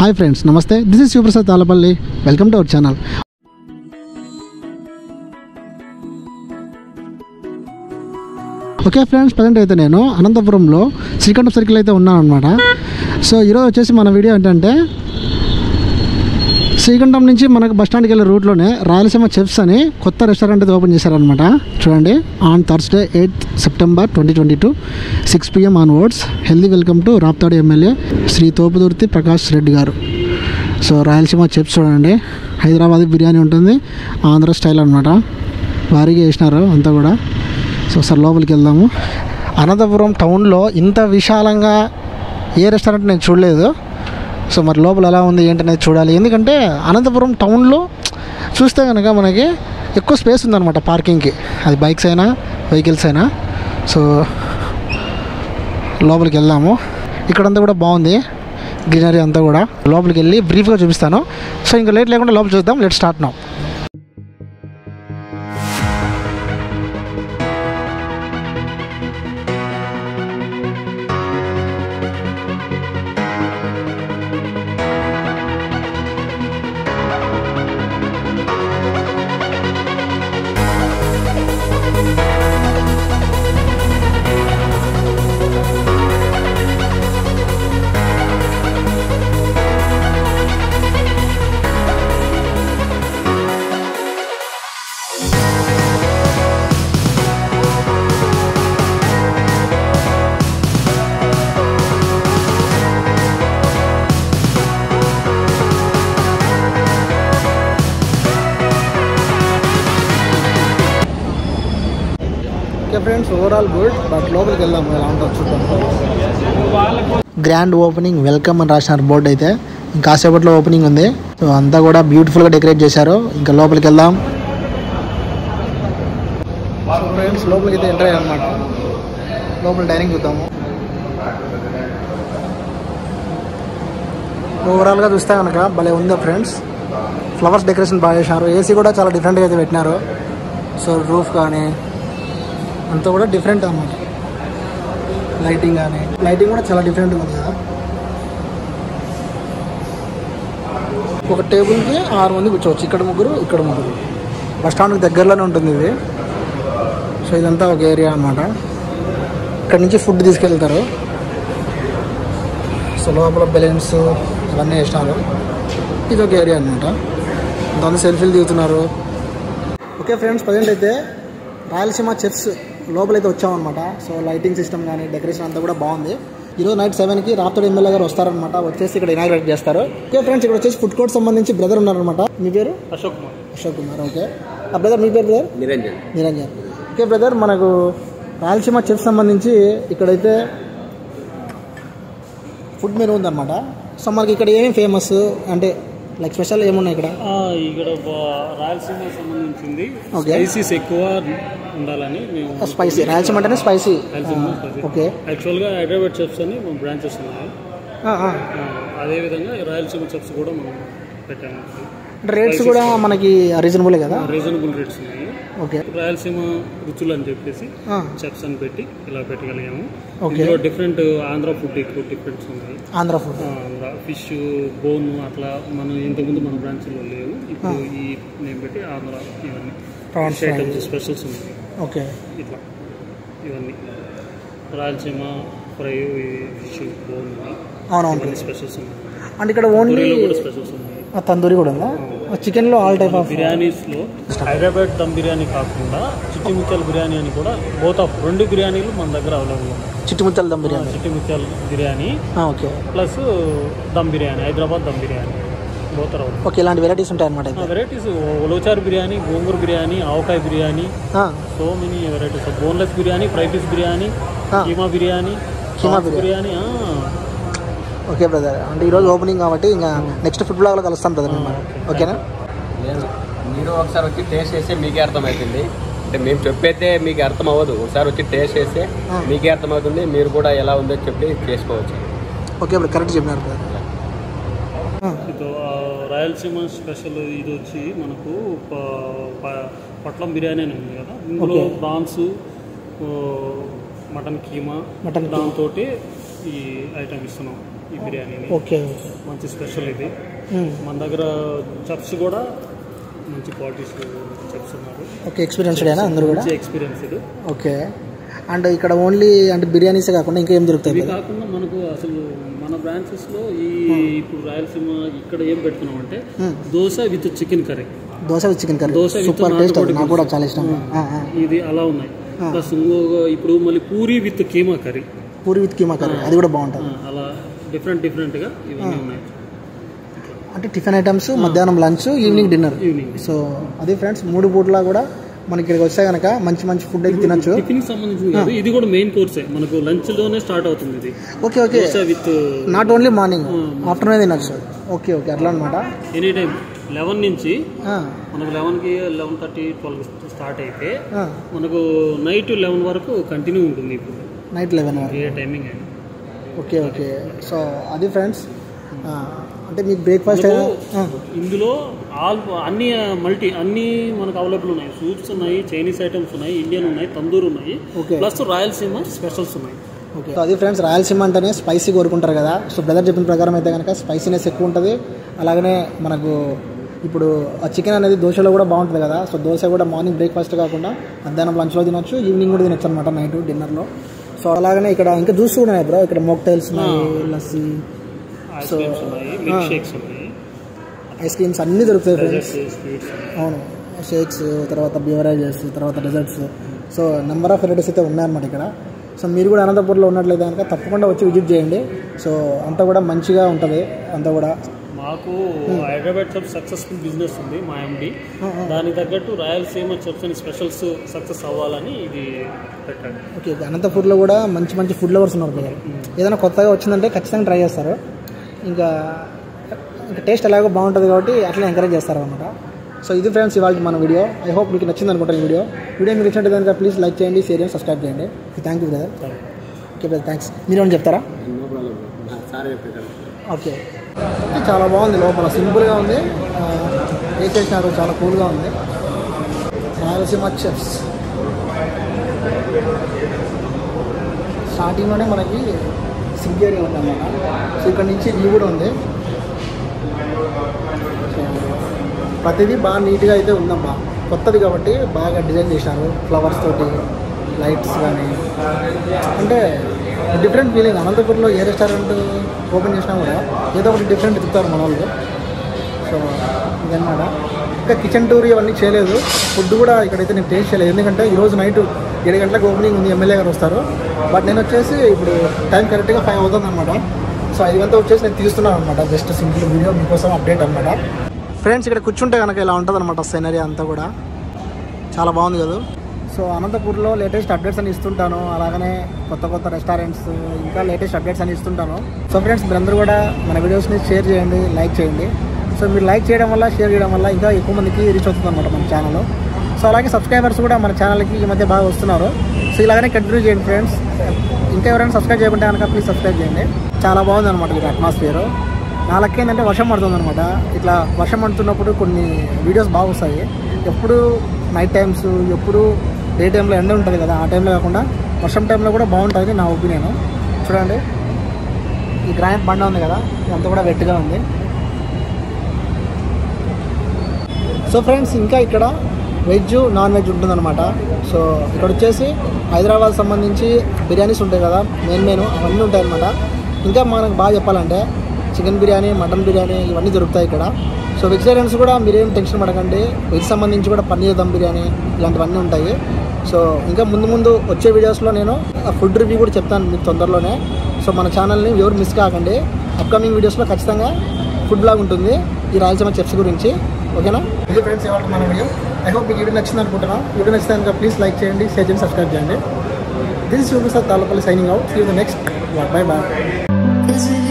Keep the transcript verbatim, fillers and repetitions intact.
Hi friends, namaste. This is sivaprasad thallapalle. Welcome to our channel. Okay friends, present అయితే నేను అనంతపురంలో Srikantham circle అయితే ఉన్నాను అనమాట. సో ఈరోజు వచ్చేసి మన వీడియో ఏంటంటే శ్రీకంఠం నుంచి మనకు బస్ స్టాండ్కి వెళ్ళే రూట్లోనే రాయలసీమ చెఫ్స్ అని కొత్త రెస్టారెంట్ అయితే ఓపెన్ చేశారనమాట. చూడండి, on Thursday eighth September twenty twenty two six PM onwards. Healthy welcome to Raptadu MLA Shri Topudurthi Prakash Reddy గారు. సో రాయలసీమ చెఫ్స్ చూడండి, హైదరాబాద్ బిర్యానీ ఉంటుంది, ఆంధ్ర స్టైల్ అనమాట. భారీగా వేసినారు అంతా కూడా. సో సార్ లోపలికి వెళ్దాము. అనంతపురం టౌన్లో ఇంత విశాలంగా ఏ రెస్టారెంట్ నేను చూడలేదు. సో మరి లోపల ఎలా ఉంది ఏంటనేది చూడాలి. ఎందుకంటే అనంతపురం టౌన్లో చూస్తే కనుక మనకి ఎక్కువ స్పేస్ ఉందన్నమాట పార్కింగ్కి, అది బైక్స్ అయినా వెహికల్స్ అయినా. సో లోపలికి వెళ్దాము. ఇక్కడంతా కూడా బాగుంది, గ్రీనరీ అంతా కూడా. లోపలికి వెళ్ళి బ్రీఫ్గా చూపిస్తాను. సో ఇంకా లేట్ లేకుండా లోపల చూద్దాం. Let start now. Okay friends, overall good, but లోపలికి వెళ్దాం ఎలా ఉంటుంది చూద్దాం. గ్రాండ్ ఓపెనింగ్ వెల్కమ్ అని రాసినారు బోర్డు అయితే. ఇంకా కాసేపట్లో ఓపెనింగ్ ఉంది. సో అంతా కూడా బ్యూటిఫుల్గా డెకరేట్ చేశారు. ఇంకా లోపలికి వెళ్దాం. ఫ్రెండ్స్ లోపలికి అయితే ఎంటర్ అయ్యాం అనమాట. లోపల డైనింగ్ చూద్దాము. ఓవరాల్గా చూస్తే కనుక భలే ఉందా ఫ్రెండ్స్. ఫ్లవర్స్ డెకరేషన్ బాగా చేశారు. ఏసీ కూడా చాలా డిఫరెంట్గా అయితే పెట్టినారు. సో రూఫ్ కానీ అంతా కూడా డిఫరెంట్ అన్నమాట. లైటింగ్ కానీ లైటింగ్ కూడా చాలా డిఫరెంట్గా ఉంది కదా. ఒక టేబుల్కి ఆరు మంది కూర్చోవచ్చు. ఇక్కడ ముగ్గురు, ఇక్కడ ముగ్గురు. బస్ స్టాండ్కి దగ్గరలోనే ఉంటుంది ఇది. సో ఇదంతా ఒక ఏరియా అన్నమాట. ఇక్కడ నుంచి ఫుడ్ తీసుకెళ్తారు. సో లోపల బెలూన్స్ అవన్నీ వేసినారు. ఇది ఒక ఏరియా అనమాట. దాన్ని సెల్ఫీలు దిగుతున్నారు. ఓకే ఫ్రెండ్స్, ప్రజెంట్ అయితే రాయలసీమ చెఫ్స్ లోపలైతే వచ్చామన్నమాట. సో లైటింగ్ సిస్టమ్ కానీ డెకరేషన్ అంతా కూడా బాగుంది. ఈరోజు నైట్ సెవెన్కి రాప్తాడు ఎమ్మెల్యే గారు వస్తారనమాట. వచ్చేసి ఇక్కడ ఇనాగ్రేట్ చేస్తారు. ఓకే ఫ్రెండ్స్, ఇక్కడ వచ్చేసి ఫుడ్ కోర్ట్ సంబంధించి బ్రదర్ ఉన్నారనమాట. మీ పేరు? అశోక్ కుమార్. అశోక్ కుమార్. ఓకే. ఆ బ్రదర్ మీ పేరు? Brother Niranjan. Niranjan. Okay brother, మనకు రాయలసీమ చెఫ్ సంబంధించి ఇక్కడైతే ఫుడ్ మెనూ ఉందన్నమాట. సో మనకి ఇక్కడ ఏమేమి ఫేమస్ అంటే లైక్ స్పెషల్ ఏమున్నాయి ఇక్కడ? ఇక్కడ రాయలసీమ సంబంధించింది స్పైసీస్ ఎక్కువ ఉండాలని మేము. స్పైసీ రాయలసీమ అంటేనే స్పైసీ. ఓకే. యాక్చువల్గా హైదరాబాద్ చెఫ్స్ అని బ్రాంచెస్ ఉన్నాయి. అదేవిధంగా రాయలసీమ చెఫ్స్ కూడా మనం పెట్టాము. రేట్స్ కూడా మనకి రీజనబుల్ కదా? రీజనబుల్ రేట్స్ ఉన్నాయి. ఓకే. రాయలసీమ రుచులు అని చెప్పేసి చెఫ్స్ అని పెట్టి ఇలా పెట్టగలిగాము. ఇందులో డిఫరెంట్ ఆంధ్ర ఫుడ్ ఎక్కువ డిఫరెంట్స్ ఉన్నాయి. Andhra food, Andhra fish, bone అట్లా మనం ఇంతకుముందు మన బ్రాంచ్లో లేవు. ఇప్పుడు ఈ నేమ్ పెట్టి ఆంధ్ర ఇవన్నీ ప్రాన్స్ ఐటమ్స్ స్పెషల్స్ ఉన్నాయి. ఓకే. ఇట్లా ఇవన్నీ రాయలసీమ ఫ్రై, ఫిష్, బోన్ అవునవును స్పెషల్స్ ఉన్నాయి. అంటే ఇక్కడ ఓన్లీ కూడా స్పెషల్స్ ఉన్నాయి. తందూరి కూడా ఉందా? చికెన్లో ఆల్ టైప్ ఆఫ్ బిర్యానీస్లో హైదరాబాద్ దమ్ బిర్యానీ కాకుండా చిట్టిముత్యాల బిర్యానీ అని కూడా బోత్ ఆఫ్ రెండు బిర్యానీలు మన దగ్గర అవైలబుల్ ఉన్నాయి. Chittimutyala dum biryani, Chittimutyala biryani okay, plus dum biryani, Hyderabad dum biryani both are. Okay. ఇలాంటి వెరైటీస్ ఉంటాయి అన్నమాట. Varieties ulavacharu biryani, gongura biryani, avakaya biryani, so many varieties. Boneless biryani, fry piece biryani, keema biryani, keema biryani. Okay brother, అంటే ఈరోజు ఓపెనింగ్ కాబట్టి ఇంకా నెక్స్ట్ ఫుడ్ బ్లాగ్లో కలుస్తాం బ్రదర్. ఓకేనా? లేదు, మీరు ఒకసారి వచ్చి టేస్ట్ చేస్తే మీకే అర్థమవుతుంది. అంటే మేము చెప్పేస్తే మీకు అర్థం అవ్వదు. ఒకసారి వచ్చి టేస్ట్ చేస్తే మీకే అర్థమవుతుంది. మీరు కూడా ఎలా ఉందో చెప్పి చేసుకోవచ్చు. ఓకే బ్రదర్, కరెక్ట్ చెప్పినారు బ్రదర్. రాయలసీమ స్పెషల్ ఇది వచ్చి మనకు పట్లం బిర్యానీ అని ఉంది కదా. ఇందులో ప్రాన్స్, మటన్ కీమా, మటన్ దాంతో ఈ ఐటమ్ ఇస్తున్నాం. ఈ బిర్యానీని. ఓకే, మంచి స్పెషల్ ఇది. మన దగ్గర చెఫ్స్ కూడా మంచి క్వాలిటీ చెఫ్స్ ఉన్నారు. ఓకే, ఎక్స్పీరియన్స్డేనా అందరూ కూడా? ఎక్స్పీరియన్స్ ఇది. ఓకే, అండ్ ఇక్కడ ఓన్లీ అంటే బిర్యానీసే కాకుండా ఇంకా ఏం దొరుకుతాయి? ఇది కాకుండా మనకు అసలు మన బ్రాంచెస్ లో ఈ ఇప్పుడు రాయలసీమ ఇక్కడ ఏం పెడుతున్నాం అంటే dosa with chicken curry. Dosa with chicken curry dosa super taste, నాకు కూడా చాలా ఇష్టం. ఇది అలా ఉన్నాయి. ప్లస్ ఇంకొక ఇప్పుడు మళ్ళీ puri with keema curry. Puri with keema curry అది కూడా బాగుంటుంది. అలా డిఫరెంట్ డిఫరెంట్ గా ఇవన్నీ ఉన్నాయి. అంటే టిఫిన్ ఐటమ్స్, మధ్యాహ్నం లంచ్, ఈవినింగ్ డిన్నర్. సో అది ఫ్రెండ్స్, మూడు పూట్లా కూడా మనకి ఇక్కడికి వస్తే కనుక మంచి మంచి ఫుడ్ అయితే తినొచ్చు. టిఫిన్ సంబంధించింది కాదు, ఇది కూడా మెయిన్ కోర్సే. మనకు లంచ్ లోనే స్టార్ట్ అవుతుంది ఇది. Okay okay, with not only morning, afternoon తినొచ్చు. ఓకే ఓకే, అట్లా అనమాట. ఎనీ టైం లెవెన్ నుంచి మనకు లెవెన్ కి లెవెన్ థర్టీ ట్వెల్వ్ స్టార్ట్ అయితే మనకు నైట్ లెవెన్ వరకు కంటిన్యూ ఉంటుంది. ఇప్పుడు నైట్ లెవెన్ ఏ టైమింగ్ అండి. ఓకే ఓకే, సో అది ఫ్రెండ్స్. అంటే మీకు బ్రేక్ఫాస్ట్ ఇందులో ఆల్ అన్ని మల్టీ అన్ని మనకు అవైలబుల్ ఉన్నాయి. సూప్స్ ఉన్నాయి, చైనీస్ ఐటమ్స్ ఉన్నాయి, ఇండియన్ ఉన్నాయి, తందూరు ఉన్నాయి, ప్లస్ రాయలసీమ స్పెషల్స్ ఉన్నాయి. ఓకే, అది ఫ్రెండ్స్, రాయలసీమ అంటేనే స్పైసీ కోరుకుంటారు కదా. సో బ్రదర్ చెప్పిన ప్రకారం అయితే కనుక స్పైసీనెస్ ఎక్కువ ఉంటుంది. అలాగనే మనకు ఇప్పుడు ఆ చికెన్ అనేది దోశలో కూడా బాగుంటుంది కదా. సో దోశ కూడా మార్నింగ్ బ్రేక్ఫాస్ట్ కాకుండా మధ్యాహ్నం లంచ్లో తినొచ్చు, ఈవినింగ్ కూడా తినొచ్చు అనమాట, నైట్ డిన్నర్లో. సో అలాగనే ఇక్కడ ఇంకా జ్యూస్ కూడా ఉన్నాయి బ్రో. ఇక్కడ మోక్టైల్స్ ఉన్నాయి, లస్సీ, సో ఐస్ క్రీమ్స్ అన్నీ దొరుకుతాయి ఫ్రెండ్స్. అవును, షేక్స్, తర్వాత బివరేజెస్, తర్వాత desserts. So number of varieties అయితే ఉన్నాయన్నమాట ఇక్కడ. సో మీరు కూడా అనంతపూర్లో ఉన్నట్లయితే కనుక తప్పకుండా వచ్చి విజిట్ చేయండి. సో అంతా కూడా మంచిగా ఉంటుంది. అంతా కూడా మాకు హైదరాబాద్ చెఫ్ సక్సెస్ఫుల్ బిజినెస్ ఉంది మా ఎండి. దానికి తగ్గట్టు Rayalaseema chefs and specials success అవ్వాలని ఇది పెట్టాడు. ఓకే, అనంతపూర్లో కూడా మంచి మంచి ఫుడ్ లవర్స్ ఉన్నారు కదా. ఏదైనా కొత్తగా వచ్చిందంటే ఖచ్చితంగా ట్రై చేస్తారు. ఇంకా ఇంకా టేస్ట్ ఎలాగో బాగుంటుంది కాబట్టి అట్లా ఎంకరేజ్ చేస్తారు అనమాట. సో ఇది ఫ్రెండ్స్ ఇవాళ మన వీడియో. ఐ హోప్ మీకు నచ్చింది అనుకుంటాను ఈ వీడియో. వీడియో మీకు నచ్చినట్టు కనుక ప్లీజ్ లైక్ చేయండి, షేర్ చేయండి, సబ్స్క్రైబ్ చేయండి. Thank you brother. Okay brother, thanks. మీరు ఏమైనా చెప్తారా? ఓకే, చాలా బాగుంది. లోపల సింపుల్గా ఉంది, వేసేసినారు, చాలా కూల్గా ఉంది. రాయలసీమ చెఫ్స్ స్టార్టింగ్లోనే మనకి సింక్ ఏరియా ఉంది అన్నమాట. సో ఇక్కడ నుంచి వ్యూ కూడా ఉంది. సో ప్రతిదీ బాగా నీట్గా అయితే ఉందమ్మా. కొత్తది కాబట్టి బాగా డిజైన్ చేసినారు, ఫ్లవర్స్ తోటి, లైట్స్ కానీ. అంటే డిఫరెంట్ ఫీలింగ్. అనంతపూర్లో ఏ రెస్టారెంట్ ఓపెన్ చేసినా కూడా ఏదో ఒకటి డిఫరెంట్ తిప్పుతారు మన వాళ్ళు. సో ఇదన్నమాట. ఇంకా కిచెన్ టూర్ ఇవన్నీ చేయలేదు. ఫుడ్ కూడా ఇక్కడైతే నేను టేస్ట్ చేయలేదు, ఎందుకంటే ఈరోజు నైట్ ఏడు గంటలకు ఓపెనింగ్ ఉంది, ఎమ్మెల్యే గారు వస్తారు. బట్ నేను వచ్చేసి ఇప్పుడు టైం కరెక్ట్గా ఫైవ్ అవుతుంది అనమాట. సో ఐదు గంటలు వచ్చేసి నేను తీస్తున్నాను అనమాట. జస్ట్ సింపుల్ వీడియో మీకోసం అప్డేట్ అనమాట. ఫ్రెండ్స్ ఇక్కడ కూర్చుంటే కనుక ఇలా ఉంటుంది అనమాట సీనరీ అంతా కూడా. చాలా బాగుంది కదా. సో అనంతపూర్లో లేటెస్ట్ అప్డేట్స్ అని ఇస్తుంటాను, అలాగనే కొత్త కొత్త రెస్టారెంట్స్ ఇంకా లేటెస్ట్ అప్డేట్స్ అని ఇస్తుంటాను. సో ఫ్రెండ్స్ మీరందరూ కూడా మన వీడియోస్ని షేర్ చేయండి, లైక్ చేయండి. సో మీరు లైక్ చేయడం వల్ల, షేర్ చేయడం వల్ల ఇంకా ఎక్కువ మందికి రీచ్ అవుతుంది అనమాట మన ఛానల్. సో అలాగే సబ్స్క్రైబర్స్ కూడా మన ఛానల్కి ఈ మధ్య బాగా వస్తున్నారు. సో ఇలాగనే కంటిన్యూ చేయండి ఫ్రెండ్స్. ఇంకా ఎవరైనా సబ్స్క్రైబ్ చేయకుంటే కనుక ప్లీజ్ సబ్స్క్రైబ్ చేయండి. చాలా బాగుంది అనమాట ఇక్కడ అట్మాస్ఫియర్. నా లెక్క ఏంటంటే వర్షం పడుతుంది అనమాట. ఇట్లా వర్షం పడుతున్నప్పుడు కొన్ని వీడియోస్ బాగా వస్తాయి. ఎప్పుడు నైట్ టైమ్స్, ఎప్పుడు డే టైంలో ఎండ ఉంటుంది కదా, ఆ టైంలో కాకుండా వర్షం టైంలో కూడా బాగుంటుంది నా ఒపీనియన్. చూడండి ఈ గ్రానైట్ బండ ఉంది కదా, ఇదంతా కూడా వెట్గా ఉంది. సో ఫ్రెండ్స్ ఇంకా ఇక్కడ వెజ్, నాన్ వెజ్ ఉంటుందన్నమాట. సో ఇక్కడ వచ్చేసి హైదరాబాద్ సంబంధించి బిర్యానీస్ ఉంటాయి కదా, మెయిన్ మెయిన్ అవన్నీ ఉంటాయి అన్నమాట. ఇంకా మనకు బాగా చెప్పాలంటే చికెన్ బిర్యానీ, మటన్ బిర్యానీ ఇవన్నీ దొరుకుతాయి ఇక్కడ. సో వెజిటేరియన్స్ కూడా మీరేం టెన్షన్ పడకండి. వెజ్ సంబంధించి కూడా పన్నీర్ దమ్ బిర్యానీ ఇలాంటివన్నీ ఉంటాయి. సో ఇంకా ముందు ముందు వచ్చే వీడియోస్లో నేను ఫుడ్ రివ్యూ కూడా చెప్తాను మీకు తొందరలోనే. సో మన ఛానల్ని ఎవరు మిస్ కాకండి. అప్కమింగ్ వీడియోస్లో ఖచ్చితంగా ఫుడ్ బ్లాగ్ ఉంటుంది ఈ రాయలసీమ చెఫ్స్ గురించి. ఓకేనా? ఇది ఫ్రెండ్స్ ఇవాళ మన వీడియో. ఐ హోప్ మీకు వీడియో నచ్చింది అనుకుంటున్నాను. వీడియో నచ్చితే కనుక ప్లీజ్ లైక్ చేయండి, షేర్ చేయండి, సబ్స్క్రైబ్ చేయండి. This is Sivaprasad Thalapalli signing out. See you the next. Bye bye.